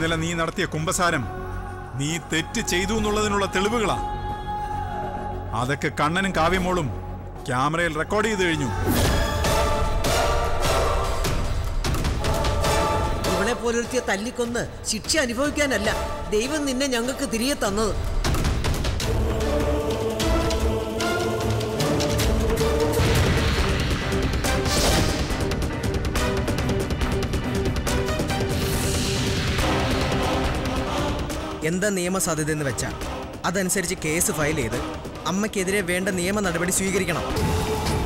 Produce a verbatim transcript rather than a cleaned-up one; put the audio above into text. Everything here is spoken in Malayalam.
ഇന്നലെ നീ നടത്തിയ കുമ്പസാരം നീ തെറ്റ് ചെയ്തു എന്നുള്ളതിനുള്ള തെളിവുകളാ. അതൊക്കെ കണ്ണനും കാവ്യമോളും ക്യാമറയിൽ റെക്കോർഡ് ചെയ്ത് കഴിഞ്ഞു. ഇവളെ പോലൊരുത്തിയ തല്ലിക്കൊന്ന് ശിക്ഷ അനുഭവിക്കാനല്ല ദൈവം നിന്നെ ഞങ്ങൾക്ക് തിരികെ തന്നത്. എന്താ നിയമസാധ്യത എന്ന് വെച്ചാൽ അതനുസരിച്ച് കേസ് ഫയൽ ചെയ്ത് അമ്മയ്ക്കെതിരെ വേണ്ട നിയമ നടപടി സ്വീകരിക്കണം.